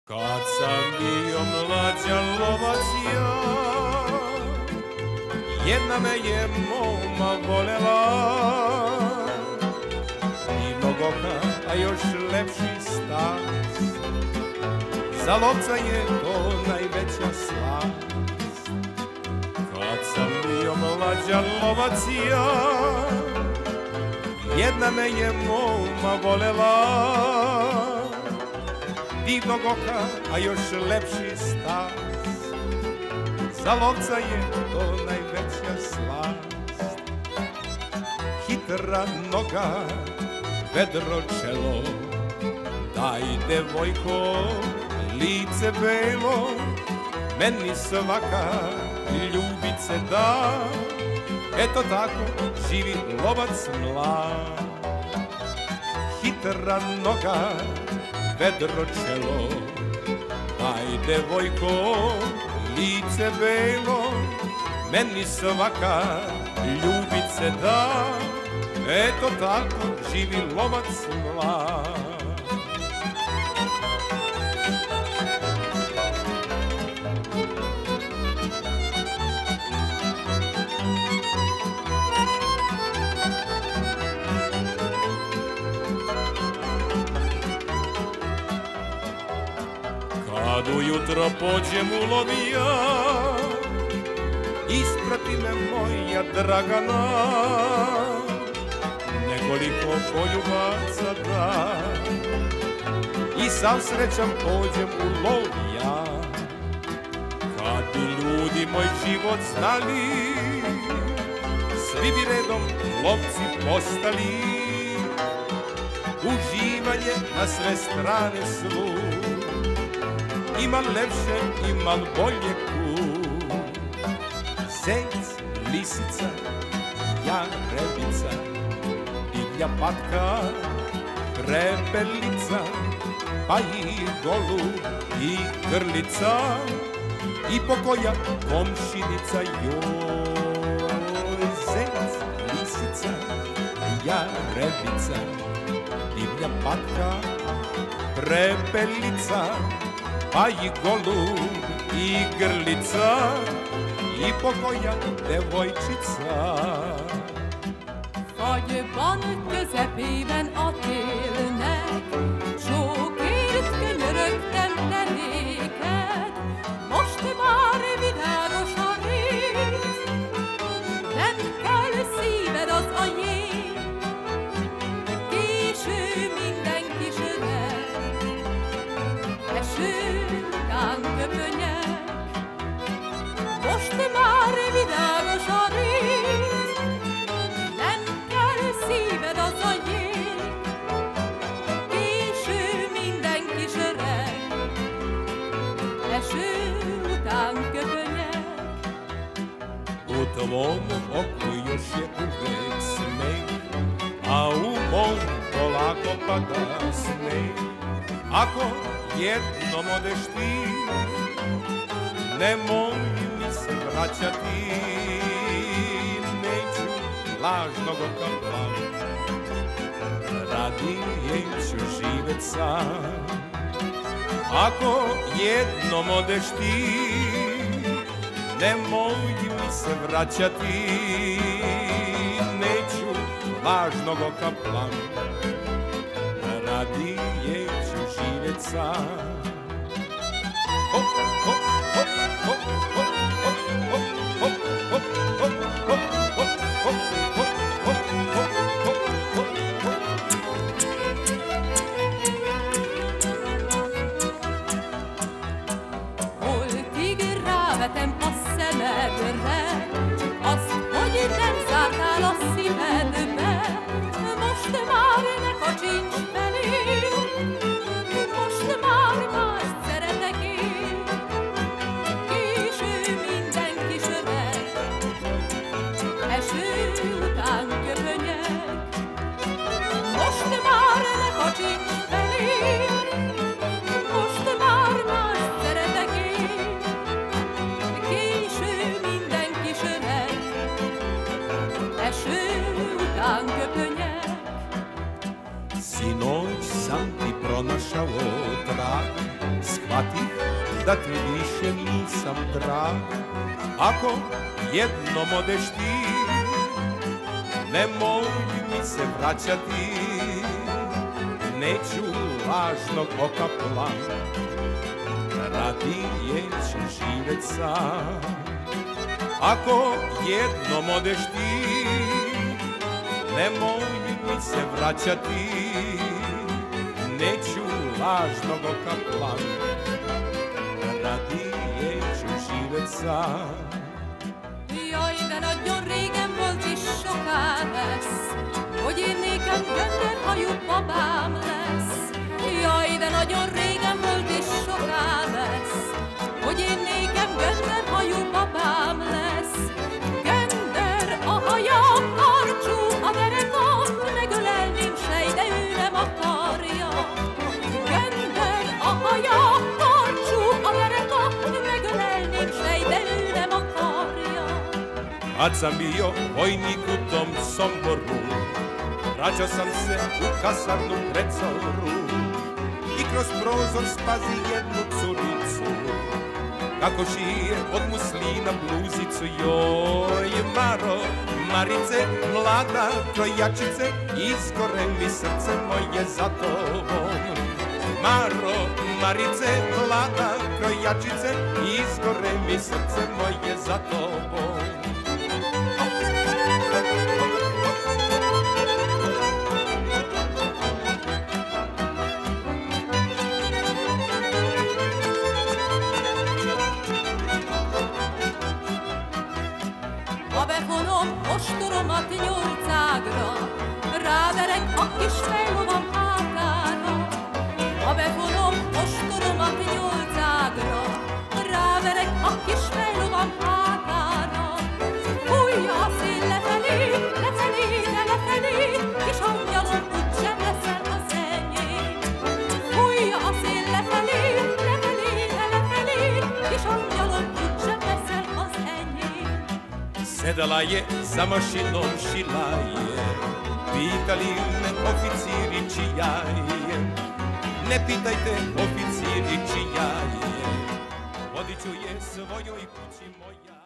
Kad sam bio mlađa lovac ja, jedna me je moma volela. Divnog oka, a još lepši stas, za lovca je to najveća slast. Kad sam bio mlađa lovac ja, jedna me je moma volela. Divnog oka, a još lepši stas, za lovca je to najveća slast. Hitra noga, vedro čelo, daj devojko lice belo, meni svaka ljubice da. Eto tako živi lovac mlad. Hitra noga, vedro čelo, daj devojko lice belo, meni svaka ljubice da. Eto tako živi lovac mlad. Kad ujutro pođem u lov ja, isprati me moja Dragana, nekoliko poljubaca da, i sav srećan pođem u lov ja. Kad bi ljudi moj život znali, svi bi redom lovci postali. Uživanje na sve strane svu, imal lepše, imal bolje kut. Zec, lisica, jarebica, divlja patka, prepelica, pa i golub i grlica, i pokoja komšinica joj. Zec, lisica, jarebica, divlja patka, prepelica, pa i golub i grlica, i pokoja devojčica. Fagyban közepében a télnek, sókért könyörögtem te néked. Most már világos a rét, nem kell szíved az a jég. Késő minden kis öreg, eső után köpönyeg. Most már világos a rét, nem kell szíved az a jég. Késő minden kis öreg, eső után köpönyeg. U tvom oku još je uvek smeh, a u mom polako pada sneg. Ako jednom odeš ti, nemoj mi se vraćati. Neću lažnog oka plav, radije ću živjet sam. Ako jednom odeš ti, nemoj mi se vraćati. Neću lažnog oka plav, radije ću živjet sam. Hop, hop, hop, hop, hop, hop, hop, hop, hop, hop, hop, hop, hop, hop, hop, hop, hop. Holtig rávetem a szemedre, azt, hogy nem zártál a szívedbe. Most már ne kacsincs felém, most már mást szeretek én. Késő minden kis öreg, eső után köpönyeg. Most már ne kacsincs felém, most már mást szeretek én. Késő minden kis öreg, eső shvatih da ti više nisam drag. Ako jednom odeš ti, nemoj mi se vraćati, neću lažnog oka plan, radije ću živjet sam. Ako jednom odeš ti, nemoj mi se vraćati, neću lažnog oka plan, radije ću živjet sam. Jaj, de nagyon régen volt is soká lesz, hogy én nékem gönderhajú babám lesz. Jaj, de nagyon régen volt is soká lesz, hogy én nékem gönderhajú babám lesz. Göndör a haja, karcsú a dereka, megölelném sej, de ő nem akarja. Göndör a haja, karcsú a dereka, megölelném sej, de ő nem akarja. Kad sam bio vojnik u tom Somboru, vraćao sam se u kasarnu pred zoru i kroz prozor spazi jednu curicu, kako šije od muslina bluzicu. Joj, Maro, Marice, mlada krojačice, izgore mi srce moje za tobom. Maro, Marice, mlada krojačice, izgore mi srce moje za tobom. Ha befonom ostoromat nyolcágra, ráverek a kis fejlovam hátára. Ha befonom ostoromat nyolcágra, ráverek a kis fejlovam hátára. Fújja a szél lefelé, lefelé, de lefelé, kis angyalom, úgysem leszel az enyém. Fújja a szél lefelé, lefelé, de lefelé, kis angyalom, úgysem leszel az enyém. Sedala je za mašinom, šila je, pitali me oficiri čija je. Ne pitajte oficiri čija je, vodit ću je svojoj kući moja.